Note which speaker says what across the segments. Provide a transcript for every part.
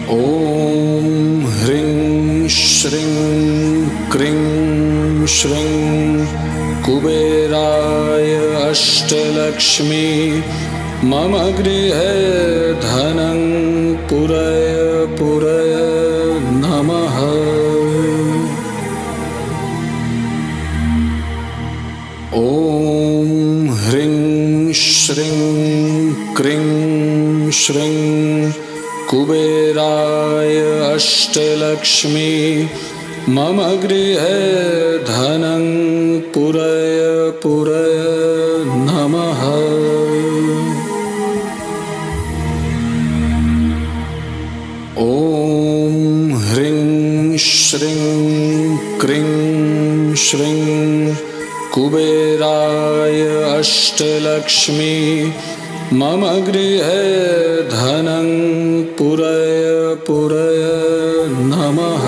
Speaker 1: ॐ ह्रीं श्रीं क्रीं श्रीं कुबेराय अष्टलक्ष्मी मम गृहे धनं पुरय पुरय नमः। ॐ ह्रीं श्रीं क्रीं श्रीं कुबेराय अष्टलक्ष्मी मम गृहे धनं पुरय पुरय नमः। ॐ ह्रीं श्रीं क्रीं श्रीं कुबेराय अष्टलक्ष्मी मम गृहे धनं पुरय पुरय नमः।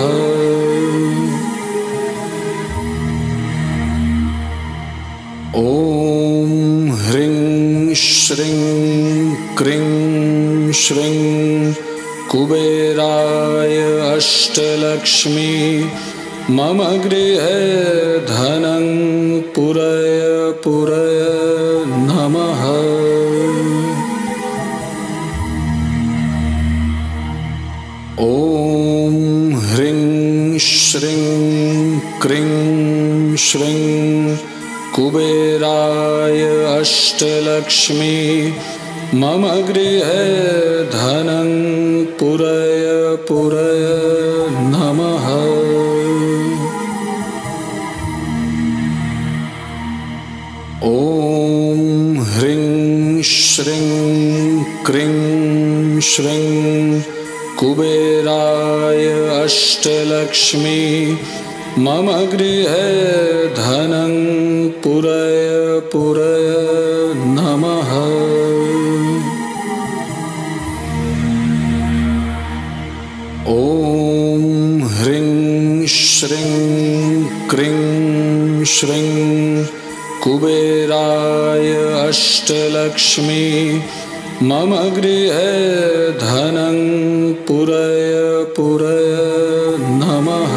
Speaker 1: ॐ ह्रीं श्रीं क्रीं श्रीं कुबेराय अष्टलक्ष्मी मम गृहे धनं पुरय पुरय नमः। ॐ ह्रीं श्रीं क्रीं श्रीं कुबेराय अष्टलक्ष्मी मम गृहे धनं पुरय पुरय नमः। ॐ ह्रीं श्रीं क्रीं श्रीं कुबेराय अष्टलक्ष्मी मम गृहे धनं पुरय पुरय नमः। ॐ ह्रीं श्रीं क्रीं श्रीं कुबेराय अष्टलक्ष्मी मम गृहे धनं पुरय पुरय नमः।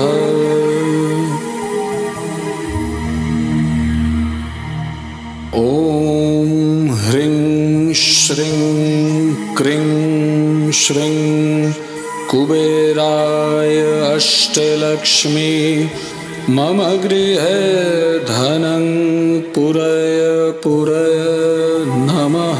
Speaker 1: ॐ ह्रीं श्रीं क्रीं श्रीं कुबेराय अष्टलक्ष्मी मम गृहे धनं पुरय पुरय नमः।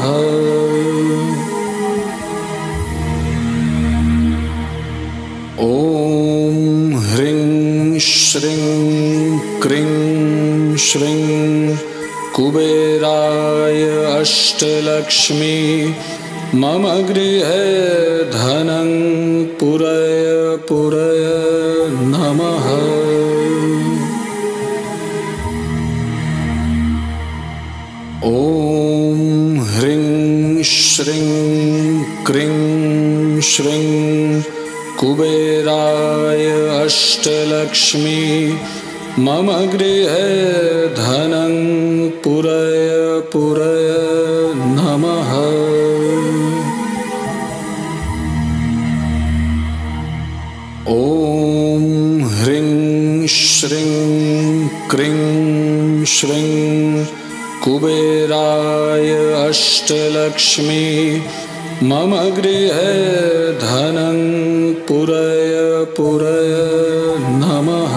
Speaker 1: ॐ ह्रीं श्रीं क्रीं श्रीं कुबेराय अष्टलक्ष्मी मम गृहे धनं पुरय पुरय नमः। ॐ ह्रीं श्रीं क्रीं श्रीं कुबेराय अष्टलक्ष्मी मम गृहे धनं पुरय पुरय नमः। ॐ ह्रीं श्रीं क्रीं श्रीं कुबेराय अष्टलक्ष्मी मम गृहे धनं पुरय पुरय नमः।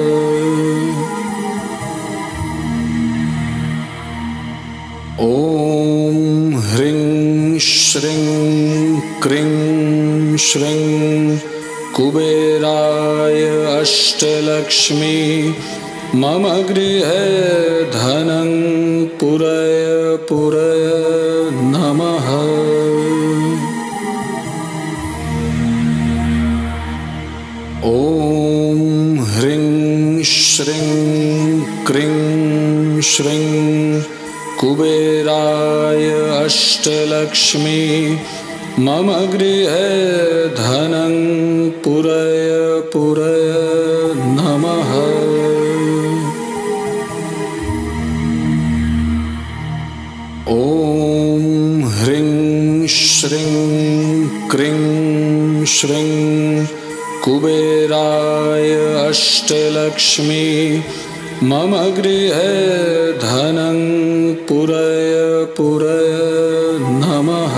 Speaker 1: ॐ ह्रीं श्रीं क्रीं श्रीं कुबेराय अष्टलक्ष्मी मम गृहे धनं पुरय पुरय नमः। ॐ ह्रीं श्रीं क्रीं श्रीं कुबेराय अष्टलक्ष्मी मम गृहे धनं पुरय पुरय नमः। ॐ ह्रीं श्रीं क्रीं श्रीं कुबेराय अष्टलक्ष्मी मम गृहे धनं पुरय पुरय नमः।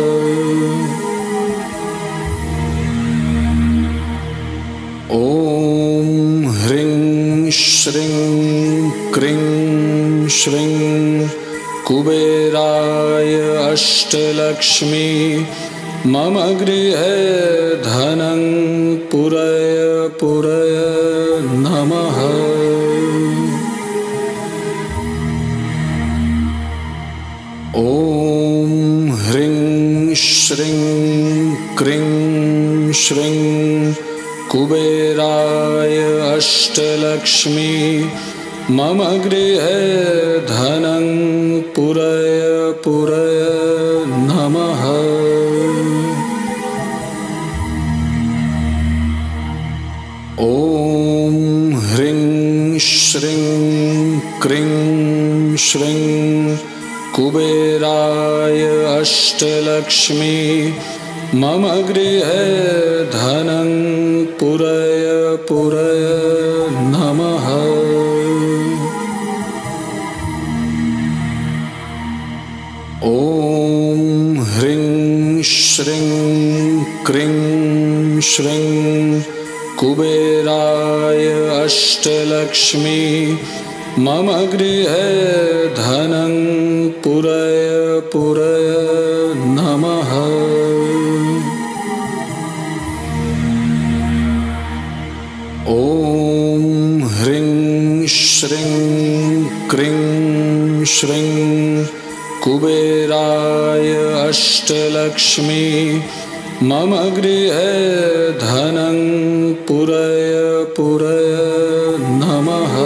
Speaker 1: ॐ ह्रीं श्रीं क्रीं श्रीं कुबेराय अष्टलक्ष्मी मम गृहे धनं पुरय पुरय नमः। ॐ ह्रीं श्रीं क्रीं श्रीं कुबेराय अष्टलक्ष्मी मम गृहे धनं पुरय पुरय नमः। ॐ ह्रीं श्रीं क्रीं श्रीं कुबेराय अष्टलक्ष्मी मम गृहे धनं पुरय पुरय नमः। ॐ ह्रीं श्रीं क्रीं श्रीं कुबेराय अष्टलक्ष्मी मम गृहे धनं पुरय पुरय नमः। ॐ ह्रीं श्रीं क्रीं श्रीं कुबेराय अष्टलक्ष्मी मम गृहे धनं पुरय पुरय नमः।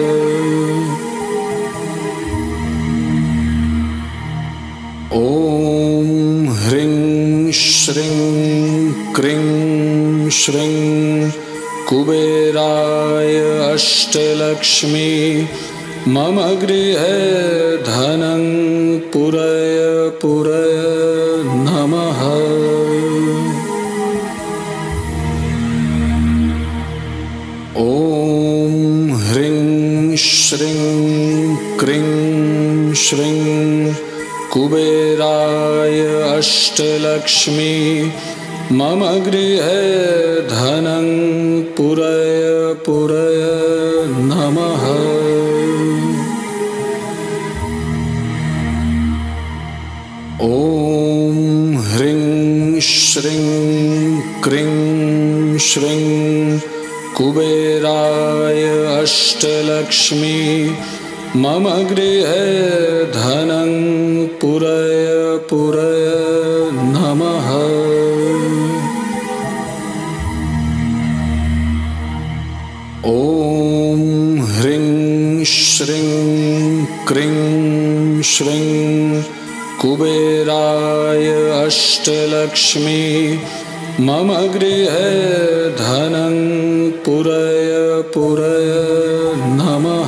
Speaker 1: ॐ ह्रीं श्रीं क्रीं श्रीं कुबेराय अष्टलक्ष्मी मम गृहे धनं पुरय पुरय नमः। ॐ ह्रीं श्रीं क्रीं श्रीं कुबेराय अष्टलक्ष्मी मम गृहे धनं पुरय पुरय नमः। ॐ ह्रीं श्रीं क्रीं श्रीं कुबेराय अष्टलक्ष्मी मम गृहे धनं पुरय पुरय नमः। ॐ ह्रीं श्रीं क्रीं श्रीं कुबेराय अष्टलक्ष्मी मम गृहे धनं पुरय पुरय नमः।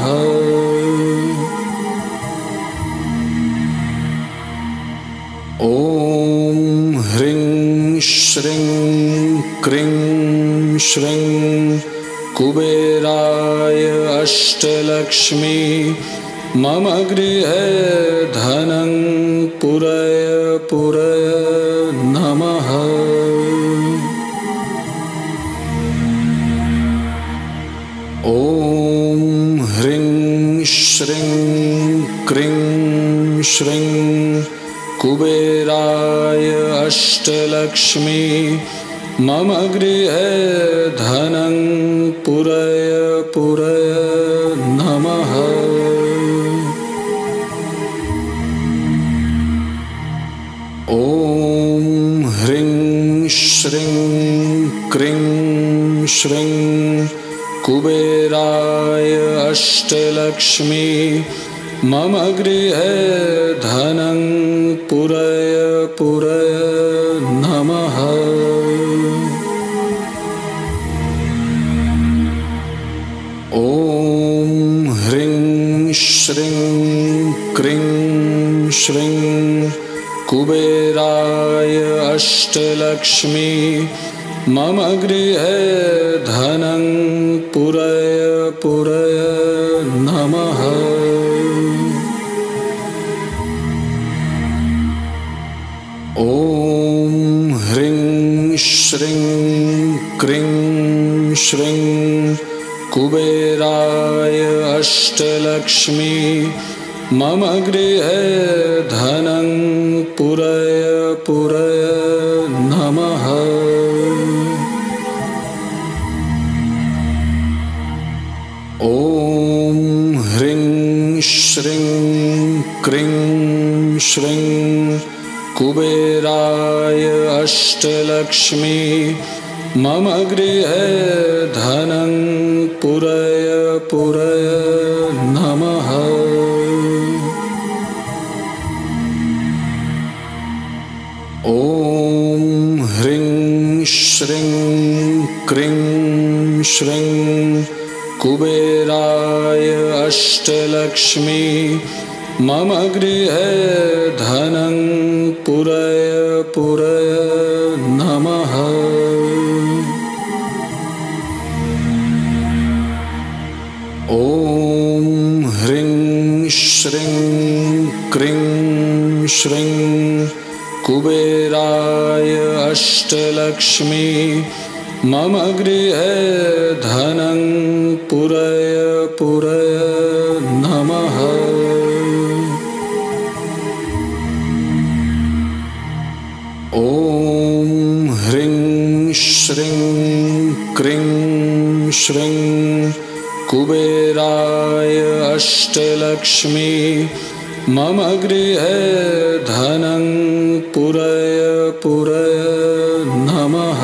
Speaker 1: ॐ ह्रीं श्रीं क्रीं श्रीं कुबेराय अष्टलक्ष्मी मम गृहे धनं पुरय पुरय नमः। ॐ ह्रीं श्रीं क्रीं श्रीं कुबेराय अष्टलक्ष्मी मम गृहे धनं पुरय पुरय नमः। ॐ ह्रीं श्रीं क्रीं श्रीं कुबेराय अष्टलक्ष्मी मम गृहे धनं पुरय पुरय नमः। ॐ ह्रीं श्रीं क्रीं श्रीं कुबेराय अष्टलक्ष्मी मम गृहे धनं पुरय पुरय नमः। ॐ ह्रीं श्रीं क्रीं श्रीं कुबेराय अष्टलक्ष्मी मम गृहे धनं पुरय पुरय नमः। ॐ ह्रीं श्रीं क्रीं श्रीं कुबेराय अष्टलक्ष्मी मम गृहे धनं पुरय पुरय नमः। ॐ ह्रीं श्रीं क्रीं श्रीं कुबेराय अष्टलक्ष्मी मम गृहे धनं पुरय पुरय नमः। ॐ ह्रीं श्रीं क्रीं श्रीं कुबेराय अष्टलक्ष्मी मम गृहे धनं पुरय पुरय नमः। ॐ ह्रीं श्रीं क्रीं श्रीं कुबेराय अष्टलक्ष्मी मम गृहे धनं पुरय पुरय नमः।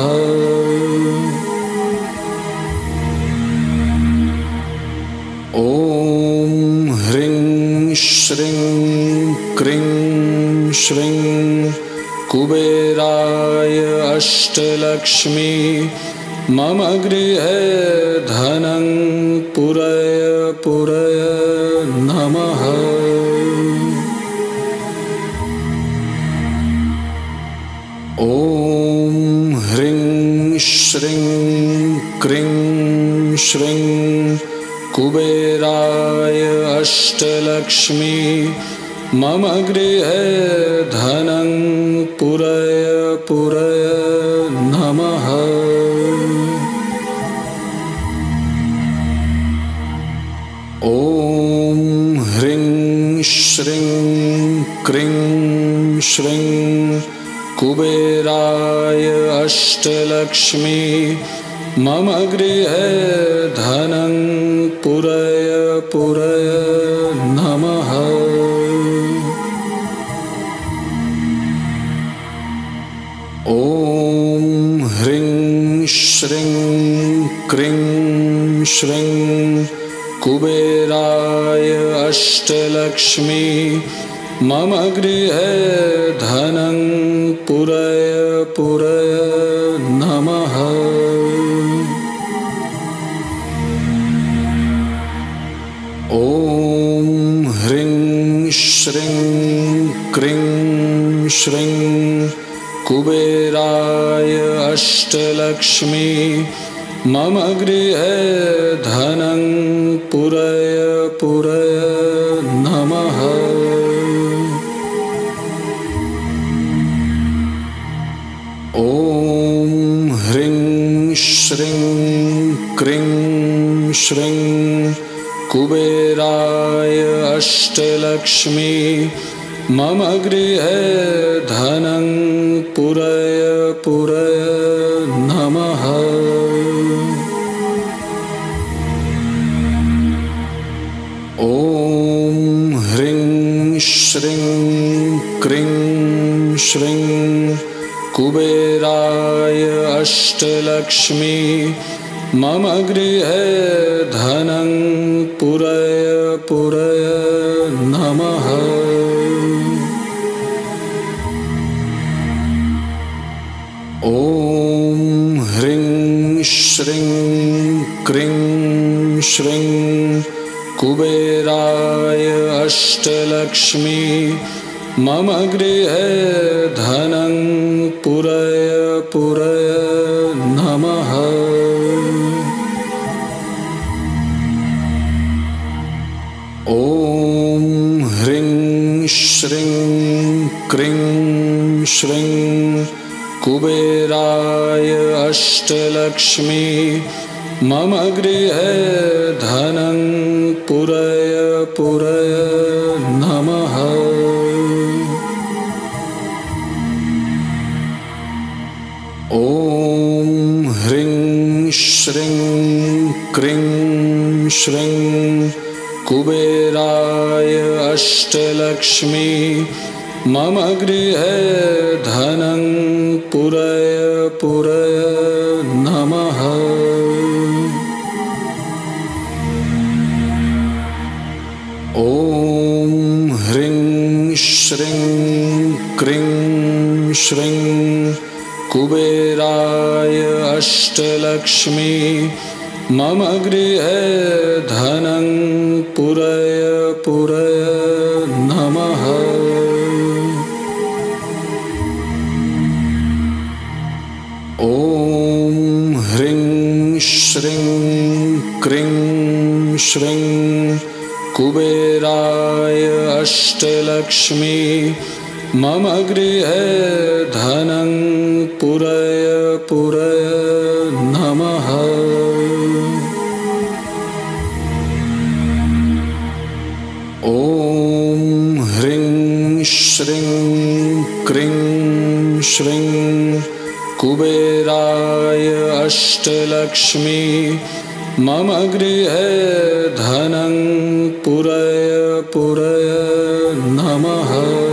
Speaker 1: ॐ ह्रीं श्रीं क्रीं श्रीं कुबेराय अष्टलक्ष्मी मम गृहे धनं पुरय पुरय नमः। ॐ ह्रीं श्रीं क्रीं श्रीं कुबेराय अष्टलक्ष्मी मम गृहे धनं पुरय पुरय नमः। ॐ ह्रीं श्रीं क्रीं श्रीं कुबेराय अष्टलक्ष्मी मम गृहे धनं पुरय पुरय नमः। ॐ ह्रीं श्रीं क्रीं श्रीं कुबेराय अष्टलक्ष्मी मम गृहे धनं पुरय पुरय नमः। ॐ ह्रीं श्रीं क्रीं श्रीं कुबेराय अष्टलक्ष्मी मम गृहे धनं पुरय पुरय नमः। ॐ ह्रीं श्रीं क्रीं श्रीं कुबेराय अष्टलक्ष्मी मम गृहे धनं पुरय पुरय नमः। ॐ ह्रीं श्रीं क्रीं श्रीं कुबेराय अष्टलक्ष्मी मम गृहे धनं पुरय पुरय नमः। ॐ ह्रीं श्रीं क्रीं श्रीं कुबेराय अष्टलक्ष्मी मम गृहे धनं पुरय पुरय नमः। ॐ ह्रीं श्रीं क्रीं श्रीं कुबेराय अष्टलक्ष्मी मम गृहे धनं पुरय पुरय नमः। ॐ ह्रीं श्रीं क्रीं श्रीं कुबेराय अष्टलक्ष्मी मम गृहे धनं पुरय पुरय नमः। ॐ ह्रीं श्रीं क्रीं श्रीं कुबेराय अष्टलक्ष्मी मम गृहे धनं पुरय पुरय नमः। ॐ ह्रीं श्रीं क्रीं श्रीं कुबेराय अष्टलक्ष्मी मम गृहे धनं पुरय पुरय नमः। ॐ ह्रीं श्रीं क्रीं श्रीं कुबेराय अष्टलक्ष्मी मम गृहे धनं पुरय पुरय नमः।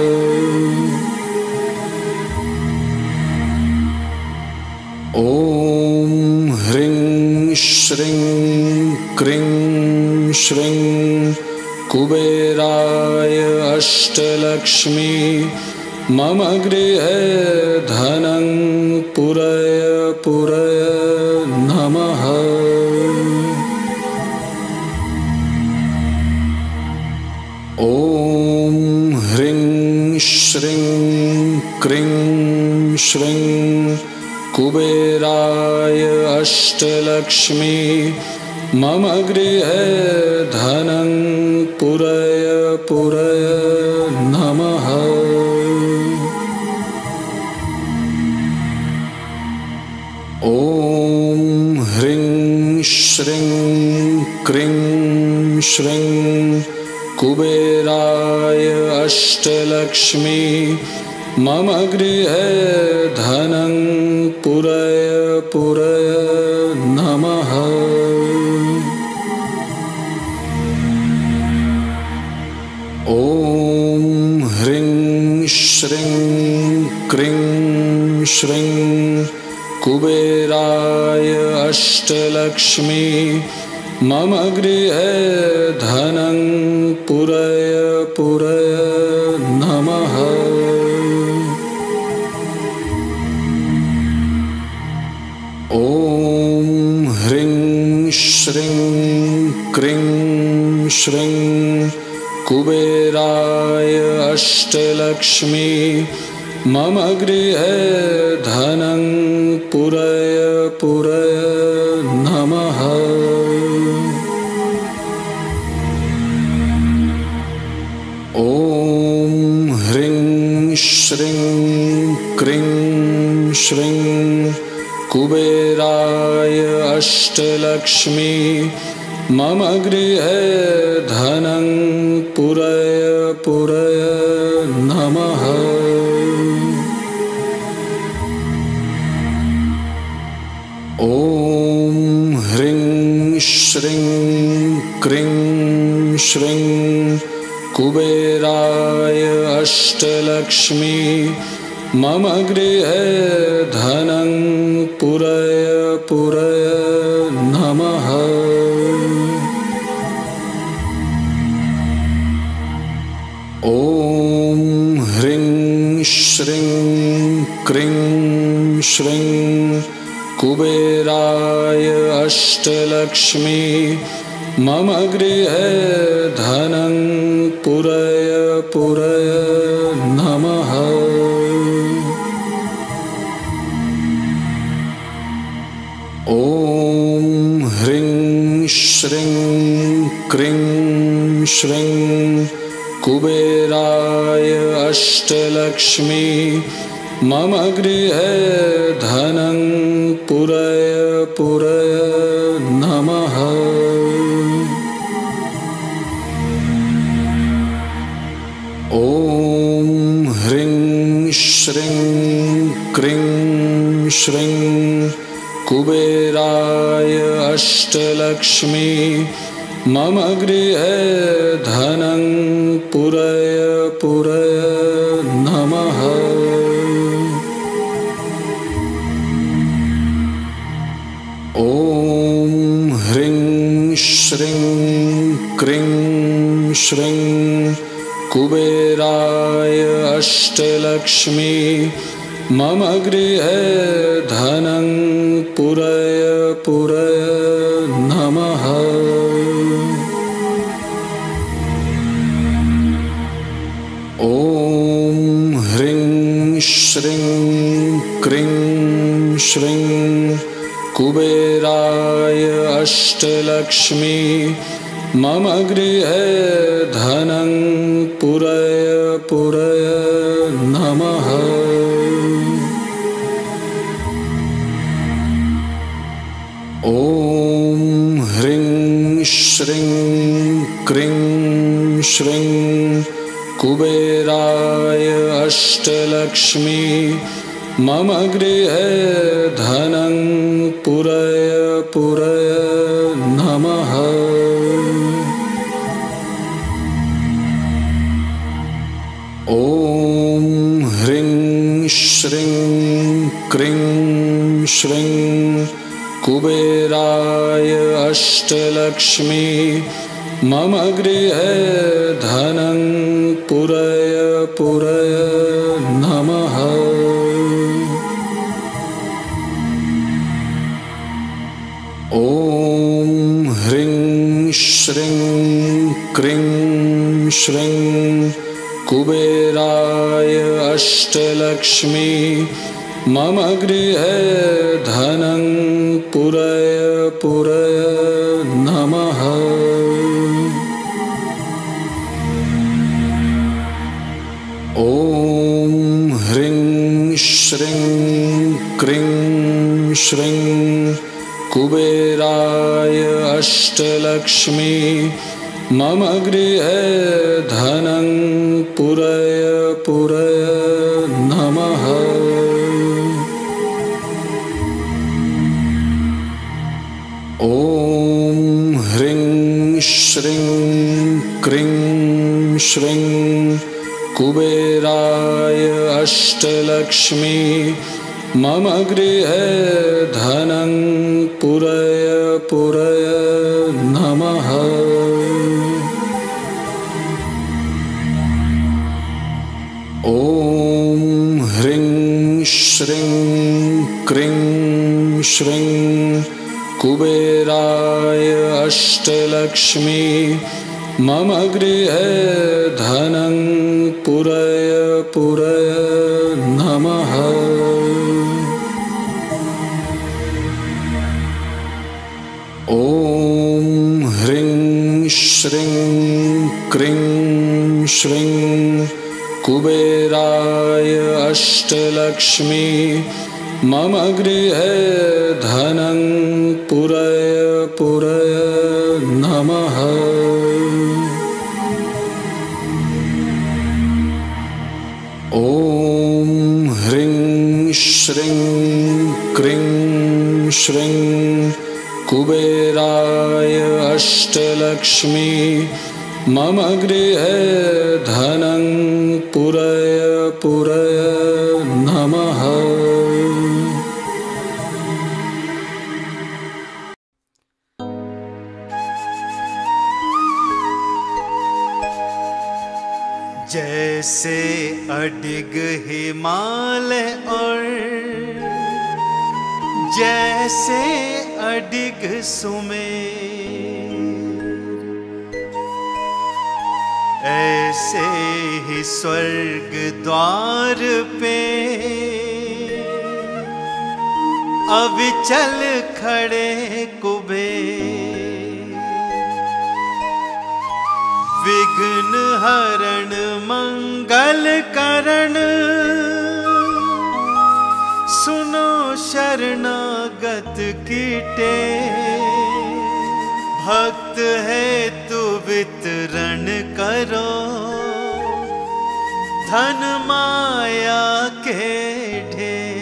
Speaker 1: ॐ ह्रीं श्रीं क्रीं श्रीं कुबेराय अष्टलक्ष्मी मम गृहे धनं पुरय पुरय नमः। ॐ ह्रीं श्रीं क्रीं श्रीं कुबेराय अष्टलक्ष्मी मम गृहे धनं पुरय पुरय नमः। ॐ ह्रीं श्रीं क्रीं श्रीं कुबेराय अष्टलक्ष्मी मम गृहे धनं पुरय पुरय नमः। ॐ ह्रीं श्रीं क्रीं श्रीं कुबेराय अष्टलक्ष्मी मम गृहे धनं पुरय पुरय नमः। ॐ ह्रीं श्रीं क्रीं श्रीं कुबेराय अष्टलक्ष्मी मम गृहे धनं पुरय पुरय नमः। ॐ ह्रीं श्रीं क्रीं श्रीं कुबेराय अष्टलक्ष्मी मम गृहे धनं पुरय पुरय नमः। ॐ ह्रीं श्रीं क्रीं श्रीं कुबेराय अष्टलक्ष्मी मम गृहे धनं पुरय पुरय नमः। ॐ ह्रीं श्रीं क्रीं श्रीं कुबेराय अष्टलक्ष्मी मम गृहे धनं पुरय पुरय ॐ ह्रीं श्रीं क्रीं श्रीं कुबेराय अष्टलक्ष्मी मम गृहे धनं पुरय पुरय नमः। ॐ ह्रीं श्रीं क्रीं श्रीं कुबेराय अष्टलक्ष्मी मम गृहे धनं पुरय पुरय नमः। ॐ ह्रीं श्रीं क्रीं श्रीं कुबेराय अष्टलक्ष्मी मम गृहे धनं पुरय पुरय नमः। ॐ ह्रीं श्रीं क्रीं श्रीं कुबेराय अष्टलक्ष्मी मम गृहे धनं पुरय पुरय नमः। ॐ ह्रीं श्रीं क्रीं श्रीं कुबेराय अष्टलक्ष्मी मम गृहे धनं पुरय पुरय नमः। ॐ ह्रीं श्रीं क्रीं श्रीं कुबेराय अष्टलक्ष्मी मम गृहे धनं पुरय पुरय नमः। ॐ ह्रीं श्रीं क्रीं श्रीं कुबेराय अष्टलक्ष्मी मम गृहे धनं पुरय पुरय नमः। ॐ ह्रीं श्रीं क्रीं श्रीं कुबेराय अष्टलक्ष्मी मम गृहे धनं पुरय पुरय नमः। ॐ ह्रीं श्रीं क्रीं श्रीं कुबेराय अष्टलक्ष्मी मम गृहे धनं पुरय पुरय नमः। ॐ ह्रीं श्रीं क्रीं श्रीं कुबेराय अष्टलक्ष्मी मम गृहे धनं पुरय पुरय नमः। ॐ ह्रीं श्रीं क्रीं श्रीं कुबेराय अष्टलक्ष्मी मम गृहे धनं पुरय पुरय नमः। ॐ ह्रीं श्रीं क्रीं श्रीं कुबेराय अष्टलक्ष्मी मम गृहे धनं पुरय पुरय नमः।
Speaker 2: जैसे अडिग हिमालय और जैसे अडिग सुमेर, ऐसे ही स्वर्ग द्वार पे अविचल खड़े कुबेर। विघ्न हरण मंगल करण, सुनो शरणागत की टेर। भक्त है तू वितरण करो, धन माया के ढेर।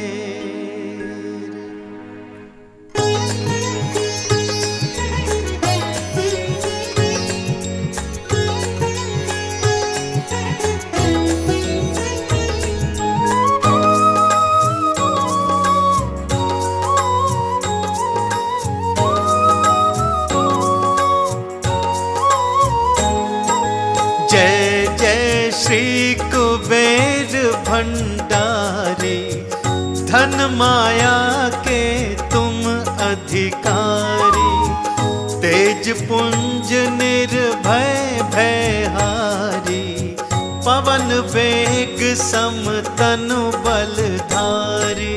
Speaker 2: जय जय श्री कुबेर भंडारी, धन माया के तुम अधिकारी। तेज पुंज निर्भय भयहारी, पवन वेग सम तनु बलधारी।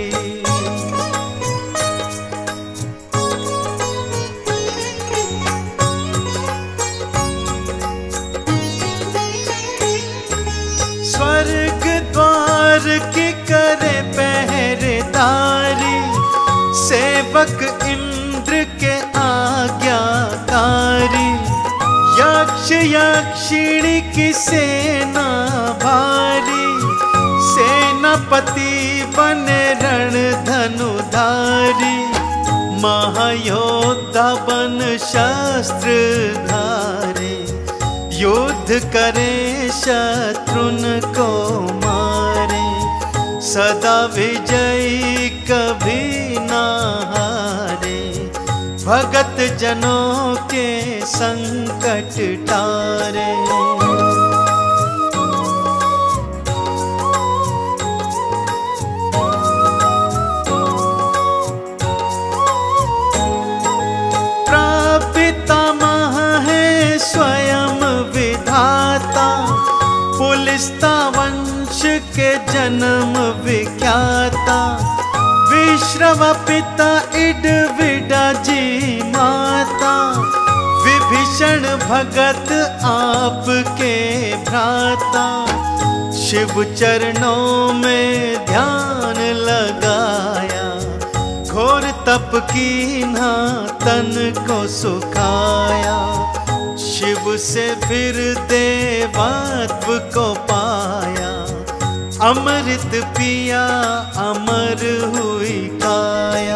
Speaker 2: स्वर्ग द्वार की करे पहरेदारी, सेवक इंद्र के आज्ञाकारी। यक्ष यक्षिणी की सेना भारी, सेनापति बने रण धनुधारी। महायोद्धा बन शस्त्र धारे, युद्ध करे शत्रुन को मारे। सदा विजयी कभी ना हारे, भगत जनों के संकट टारे। प्रपितामह है स्वयं विधाता, पुलिस्ता वंश के जन्म विख्याता। विश्रव पिता इडविडा जी माता, विभीषण भगत आपके भ्राता। शिव चरणों में ध्यान लगाया, घोर तप कीन्हा तन को सुखाया। शिव से फिर देवत्व को पाया, अमृत पिया अमर हुई काया।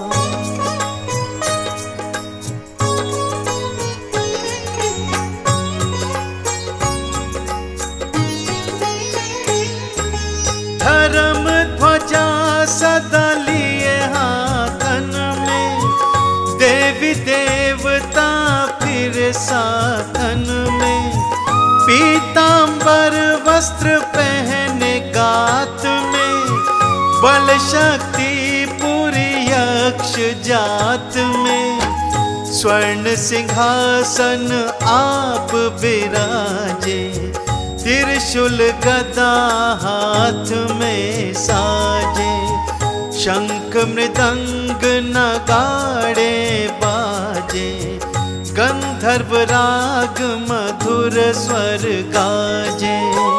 Speaker 2: धर्म ध्वजा सदा लिए हाथन में, देवी देवता फिर साथन में। पीतांबर वस्त्र पहने गात में, बल शक्ति पूरी यक्ष जात में। स्वर्ण सिंहासन आप विराजे, त्रिशूल गदा हाथ में साजे। शंख मृदंग नगाड़े बाजे, गंधर्व राग मधुर स्वर गाजे।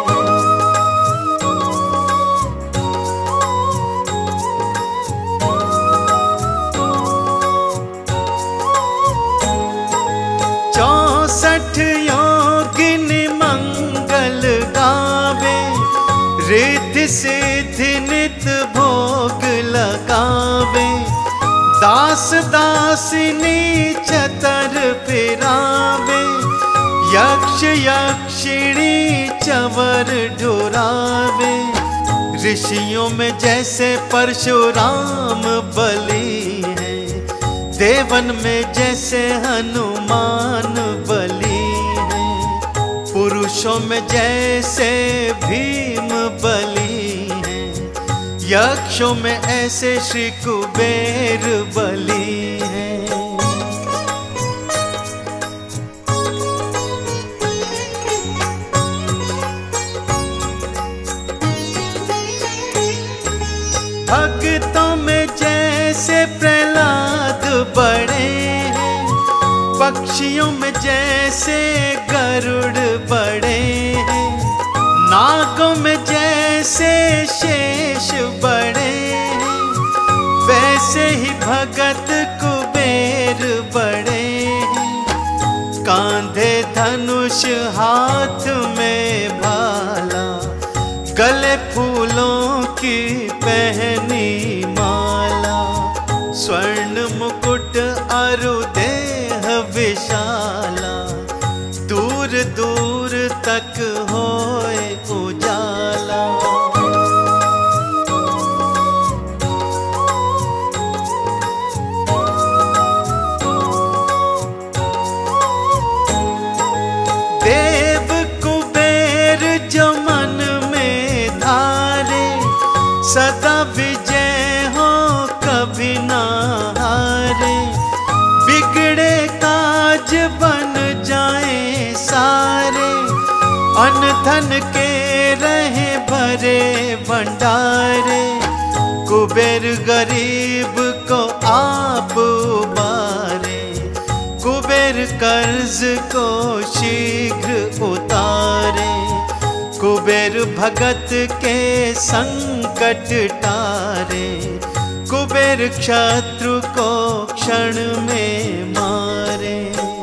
Speaker 2: चौसठ योगिनी मंगल गावे, रिद्धि सिद्धि नित भोग लगावे। दास दासिनी चतर फिरावे, यक्ष यक्षिणी चवर ढुरावे। ऋषियों में जैसे परशुराम बली है, देवन में जैसे हनुमान बली है। पुरुषों में जैसे भीम बली है, यक्षों में ऐसे श्री कुबेर बली है। भक्तों में जैसे बड़े हैं, पक्षियों में जैसे गरुड़ बड़े हैं, नागों में जैसे शेष बड़े हैं, वैसे ही भगत कुबेर बड़े हैं। कांधे धनुष हाथ में भाला, गले फूलों की पहनी माला, स्वर्ण मुकुट अरु देह विशाला, दूर दूर तक होए उजाला। देव कुबेर जो मन में धारे, सदा विजय हो कभी ना हारे, बिगड़े काज बन जाए सारे, अन्न धन के रहे भरे भंडारे, कुबेर गरीब को आप उबारे, कुबेर कर्ज को शीघ्र उतारे, कुबेर भगत के संकट टारे, कुबेर शत्रु को क्षण में मारे।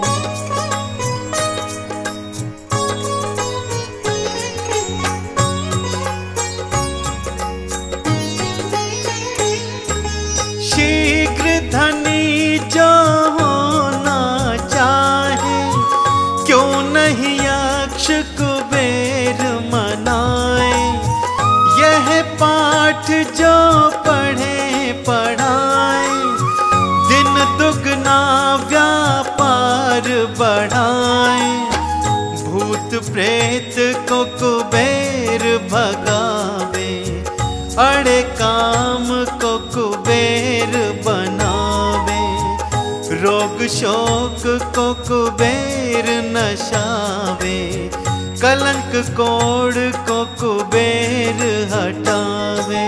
Speaker 2: शीघ्र धनी जो होना चाहे, क्यों नहीं यक्ष कुबेर मनाए, यह पाठ जो पढ़े पढ़ाए, दिन दुगना व्यापार बढ़ाए, भूत प्रेत को कुबेर भगावे, अड़े काम को कुबेर बनावे, रोग शोक को कुबेर नशावे, कलंक कोड़ को कुबेर हटावे।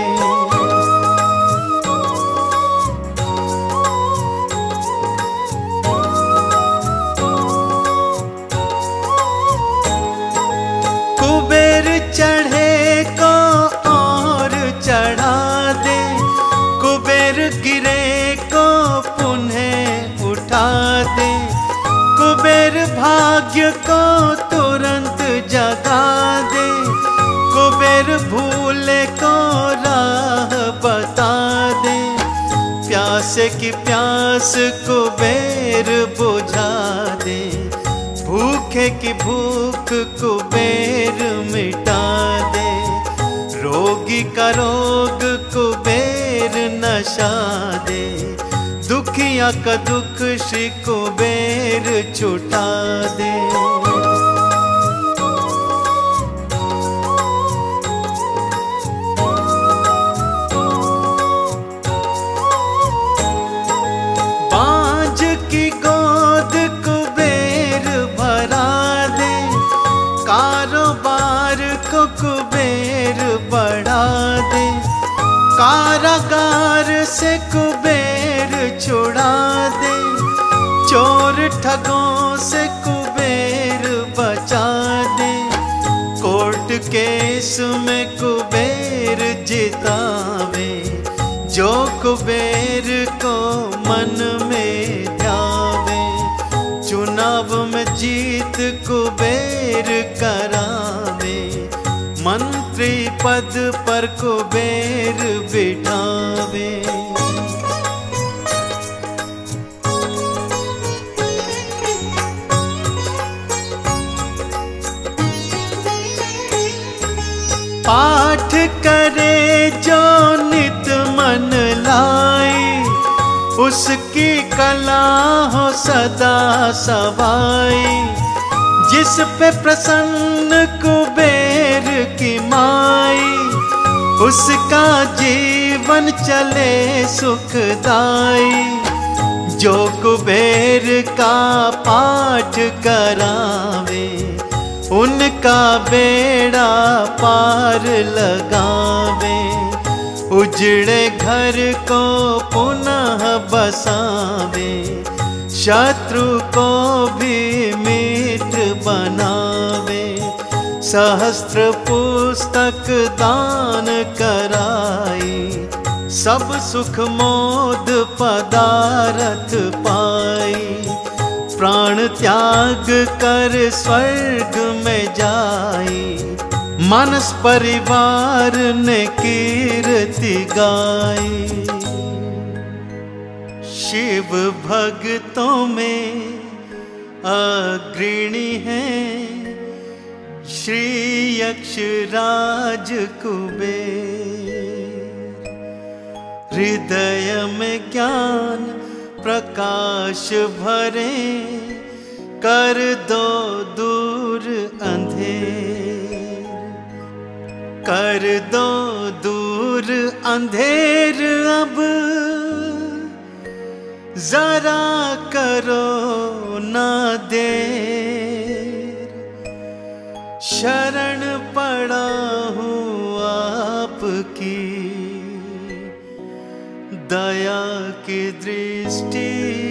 Speaker 2: कुबेर चढ़े को और चढ़ा दे, कुबेर गिरे को पुनः उठा दे, कुबेर भाग्य को तुरंत जगा दे, कुबेर भूले को राह बता दे, प्यासे की प्यास कुबेर बुझा दे, भूखे की भूख कुबेर मिटा दे, रोगी का रोग कुबेर नशा दे, दुखिया का दुख श्री कुबेर छुटा दे। बांझ की गोद कुबेर भरा दे, कारोबार को कुबेर बढ़ा दे, कारागार से कुबेर छुड़ा दे, चोर ठगों से कुबेर बचा दे, कोर्ट केस में कुबेर जितावे, जो कुबेर को मन में ध्यावे, चुनाव में जीत कुबेर करावे, मंत्री पद पर कुबेर बिठावे। पाठ करे जो नित मन लाई, उसकी कला हो सदा सवाई, जिस पे प्रसन्न कुबेर की माई, उसका जीवन चले सुखदाई, जो कुबेर का पाठ करावे, उनका बेड़ा पार लगावे, उजड़े घर को पुनः बसावे, शत्रु को भी मित्र बनावे। सहस्त्र पुस्तक दान कराई, सब सुख मोद पदारथ पाई। प्राण त्याग कर स्वर्ग में जाई, मानस परिवार ने कीर्ति गाई। शिव भक्तों में अग्रणी हैं श्री यक्षराज कुबेर। हृदय में ज्ञान प्रकाश भरे, कर दो दूर अंधेर। कर दो दूर अंधेर अब, जरा करो ना देर। शरण पड़ा हूँ आपकी, दया की दृष्टि